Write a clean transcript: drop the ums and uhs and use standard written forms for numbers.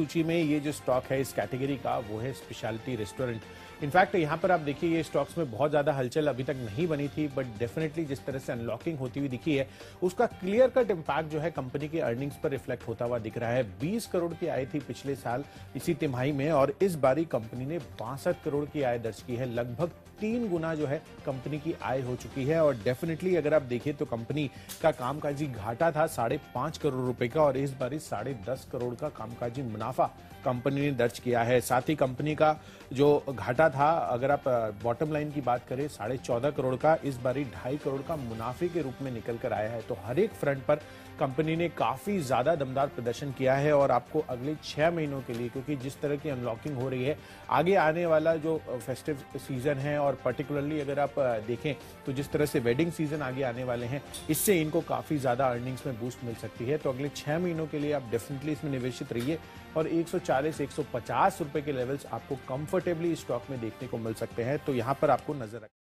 सूची में ये जो स्टॉक है इस कैटेगरी का वो है स्पेशलिटी रेस्टोरेंट। इनफैक्ट यहाँ पर आप देखिए ये स्टॉक्स में बहुत ज्यादा हलचल अभी तक नहीं बनी थी, बट डेफिनेटली जिस तरह से अनलॉकिंग होती हुई दिखी है उसका क्लियर कट इम्पैक्ट जो है कंपनी की अर्निंग्स पर रिफ्लेक्ट होता हुआ दिख रहा है। 20 करोड़ की आय थी पिछले साल इसी तिमाही में और इस बारी कंपनी ने 62 करोड़ की आय दर्ज की है। लगभग 3 गुना जो है कंपनी की आय हो चुकी है और डेफिनेटली अगर आप देखिए तो कंपनी का कामकाजी घाटा था 5.5 करोड़ रुपए का और इस बारी 10.5 करोड़ का कामकाजी मुनाफा कंपनी ने दर्ज किया है। साथ ही कंपनी का जो घाटा था, अगर आप बॉटम लाइन की बात करें 14.5 करोड़ का, इस बारी 2.5 करोड़ का मुनाफे के रूप में निकल कर आया है। तो हर एक फ्रंट पर कंपनी ने काफी ज्यादा दमदार प्रदर्शन किया है और आपको अगले 6 महीनों के लिए, क्योंकि जिस तरह की अनलॉकिंग हो रही है, आगे आने वाला जो फेस्टिव सीजन है और पर्टिकुलरली अगर आप देखें तो जिस तरह से वेडिंग सीजन आगे आने वाले हैं, इससे इनको काफी ज्यादा अर्निंग्स में बूस्ट मिल सकती है। तो अगले 6 महीनों के लिए आप डेफिनेटली इसमें निवेशित रहिए और 140-150 रुपए के लेवल्स आपको कंफर्टेबली स्टॉक में देखने को मिल सकते हैं। तो यहां पर आपको नजर